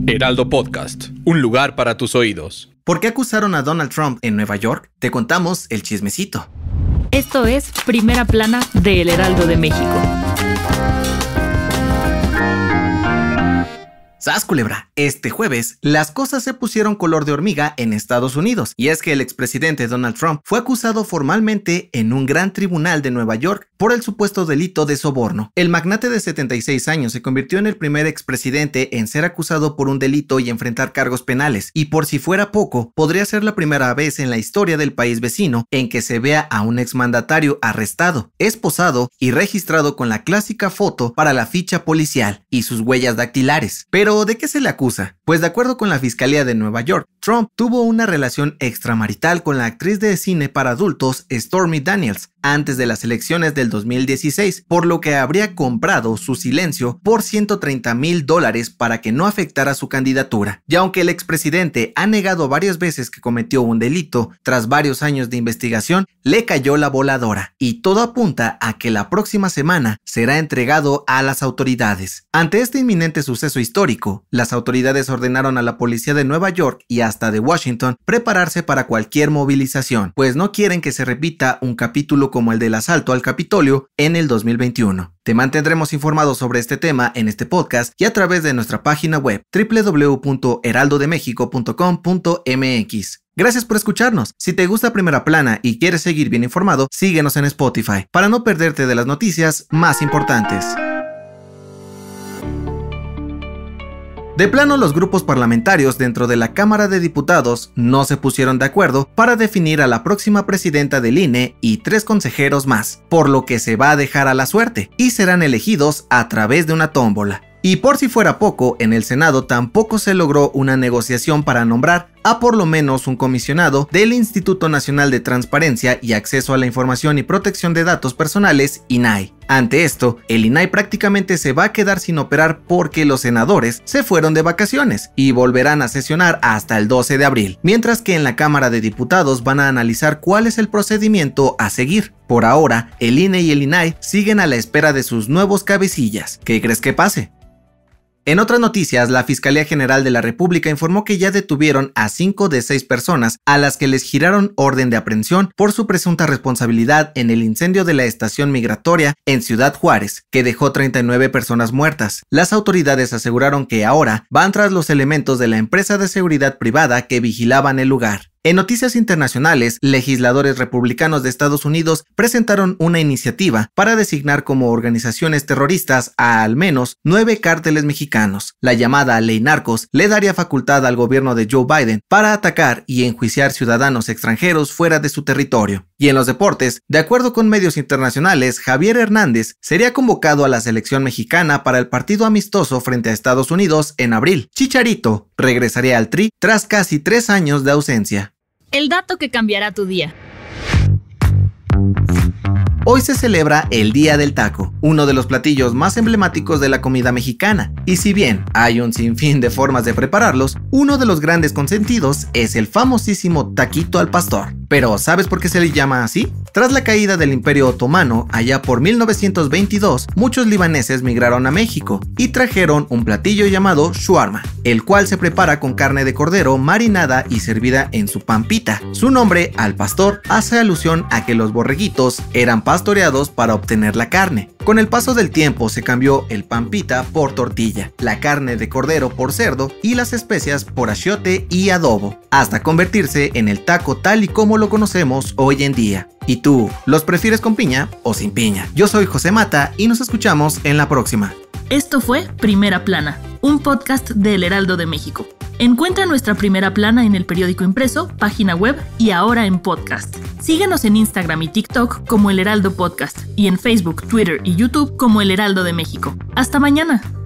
Heraldo Podcast, un lugar para tus oídos. ¿Por qué acusaron a Donald Trump en Nueva York? Te contamos el chismecito. Esto es Primera Plana de El Heraldo de México. ¡Sas, culebra! Este jueves, las cosas se pusieron color de hormiga en Estados Unidos, y es que el expresidente Donald Trump fue acusado formalmente en un gran tribunal de Nueva York por el supuesto delito de soborno. El magnate de 76 años se convirtió en el primer expresidente en ser acusado por un delito y enfrentar cargos penales, y por si fuera poco, podría ser la primera vez en la historia del país vecino en que se vea a un exmandatario arrestado, esposado y registrado con la clásica foto para la ficha policial y sus huellas dactilares. Pero ¿de qué se le acusa? Pues de acuerdo con la Fiscalía de Nueva York, Trump tuvo una relación extramarital con la actriz de cine para adultos Stormy Daniels antes de las elecciones del 2016, por lo que habría comprado su silencio por $130,000 para que no afectara su candidatura. Y aunque el expresidente ha negado varias veces que cometió un delito, tras varios años de investigación, le cayó la voladora, y todo apunta a que la próxima semana será entregado a las autoridades. Ante este inminente suceso histórico, las autoridades ordenaron a la policía de Nueva York y hasta de Washington prepararse para cualquier movilización, pues no quieren que se repita un capítulo como el del asalto al Capitolio en el 2021. Te mantendremos informado sobre este tema en este podcast y a través de nuestra página web www.heraldodemexico.com.mx. Gracias por escucharnos. Si te gusta Primera Plana y quieres seguir bien informado, síguenos en Spotify para no perderte de las noticias más importantes. De plano, los grupos parlamentarios dentro de la Cámara de Diputados no se pusieron de acuerdo para definir a la próxima presidenta del INE y 3 consejeros más, por lo que se va a dejar a la suerte y serán elegidos a través de una tómbola. Y por si fuera poco, en el Senado tampoco se logró una negociación para nombrar a por lo menos un comisionado del Instituto Nacional de Transparencia y Acceso a la Información y Protección de Datos Personales, INAI. Ante esto, el INAI prácticamente se va a quedar sin operar porque los senadores se fueron de vacaciones y volverán a sesionar hasta el 12 de abril, mientras que en la Cámara de Diputados van a analizar cuál es el procedimiento a seguir. Por ahora, el INE y el INAI siguen a la espera de sus nuevos cabecillas. ¿Qué crees que pase? En otras noticias, la Fiscalía General de la República informó que ya detuvieron a 5 de 6 personas a las que les giraron orden de aprehensión por su presunta responsabilidad en el incendio de la estación migratoria en Ciudad Juárez, que dejó 39 personas muertas. Las autoridades aseguraron que ahora van tras los elementos de la empresa de seguridad privada que vigilaban el lugar. En noticias internacionales, legisladores republicanos de Estados Unidos presentaron una iniciativa para designar como organizaciones terroristas a al menos 9 cárteles mexicanos. La llamada Ley Narcos le daría facultad al gobierno de Joe Biden para atacar y enjuiciar ciudadanos extranjeros fuera de su territorio. Y en los deportes, de acuerdo con medios internacionales, Javier Hernández sería convocado a la selección mexicana para el partido amistoso frente a Estados Unidos en abril. Chicharito regresaría al Tri tras casi 3 años de ausencia. El dato que cambiará tu día. Hoy se celebra el Día del Taco, uno de los platillos más emblemáticos de la comida mexicana, y si bien hay un sinfín de formas de prepararlos, uno de los grandes consentidos es el famosísimo taquito al pastor. Pero ¿sabes por qué se le llama así? Tras la caída del Imperio Otomano, allá por 1922, muchos libaneses migraron a México y trajeron un platillo llamado shawarma, el cual se prepara con carne de cordero marinada y servida en su pampita. Su nombre, al pastor, hace alusión a que los borreguitos eran pastoreados para obtener la carne. Con el paso del tiempo se cambió el pampita por tortilla, la carne de cordero por cerdo y las especias por achiote y adobo, hasta convertirse en el taco tal y como lo conocemos hoy en día. ¿Y tú, los prefieres con piña o sin piña? Yo soy José Mata y nos escuchamos en la próxima. Esto fue Primera Plana, un podcast de El Heraldo de México. Encuentra nuestra Primera Plana en el periódico impreso, página web y ahora en podcast. Síguenos en Instagram y TikTok como El Heraldo Podcast y en Facebook, Twitter y YouTube como El Heraldo de México. ¡Hasta mañana!